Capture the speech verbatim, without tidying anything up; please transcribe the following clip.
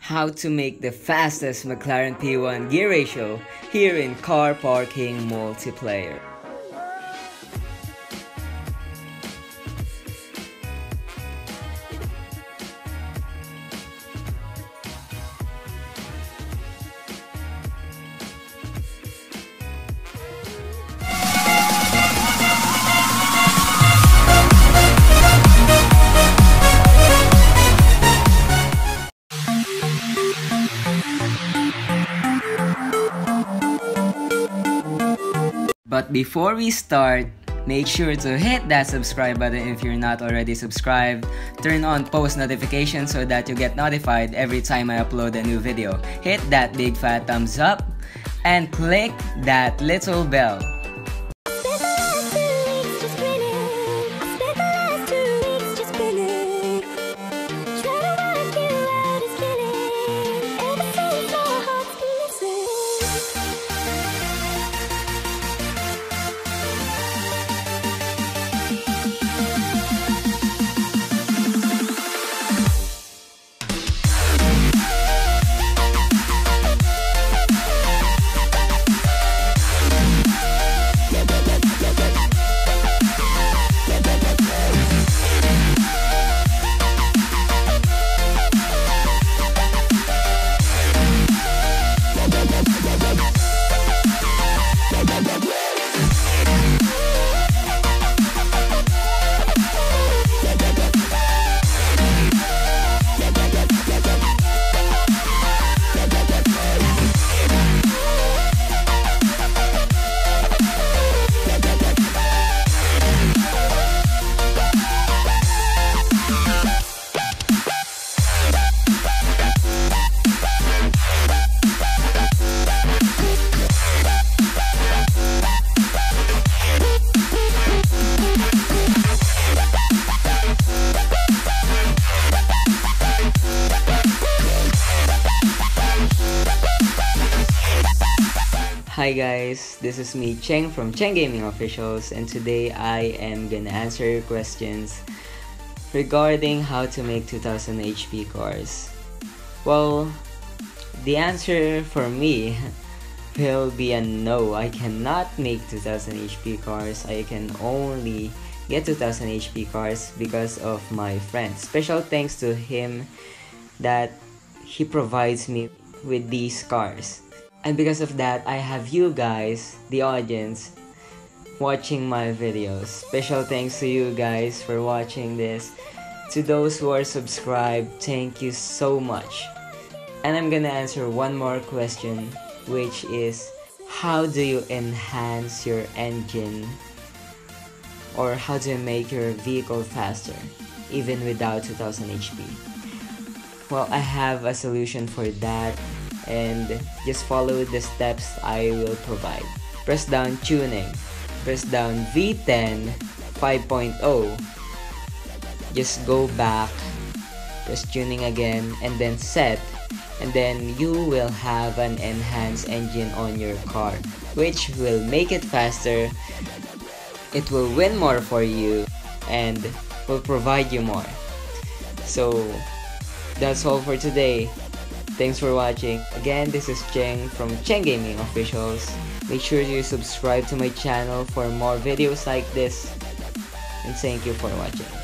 how to make the fastest McLaren P one gear ratio here in Car Parking Multiplayer. But before we start, make sure to hit that subscribe button if you're not already subscribed. Turn on post notifications so that you get notified every time I upload a new video. Hit that big fat thumbs up and click that little bell. Hi guys, this is me Cheng from Cheng Gaming Officials, and today I am gonna answer your questions regarding how to make two thousand H P cars. Well, the answer for me will be a no. I cannot make two thousand H P cars. I can only get two thousand H P cars because of my friend. Special thanks to him that he provides me with these cars. And because of that, I have you guys, the audience, watching my videos. Special thanks to you guys for watching this. To those who are subscribed, thank you so much. And I'm gonna answer one more question, which is, how do you enhance your engine? Or how do you make your vehicle faster, even without two thousand H P? Well, I have a solution for that, and just follow the steps I will provide. Press down tuning, press down V ten five point oh, just go back, press tuning again, and then set, and then you will have an enhanced engine on your car, which will make it faster, it will win more for you, and will provide you more. So that's all for today. Thanks for watching. Again, this is Cheng from Cheng Gaming Officials. Make sure you subscribe to my channel for more videos like this. And thank you for watching.